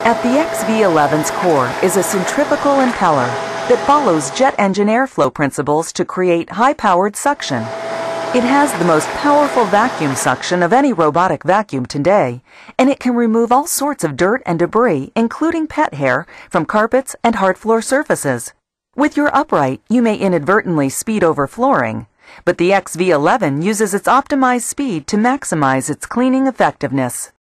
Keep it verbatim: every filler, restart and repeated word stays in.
At the X V eleven's core is a centrifugal impeller that follows jet engine airflow principles to create high-powered suction. It has the most powerful vacuum suction of any robotic vacuum today, and it can remove all sorts of dirt and debris, including pet hair, from carpets and hard floor surfaces. With your upright, you may inadvertently speed over flooring, but the X V eleven uses its optimized speed to maximize its cleaning effectiveness.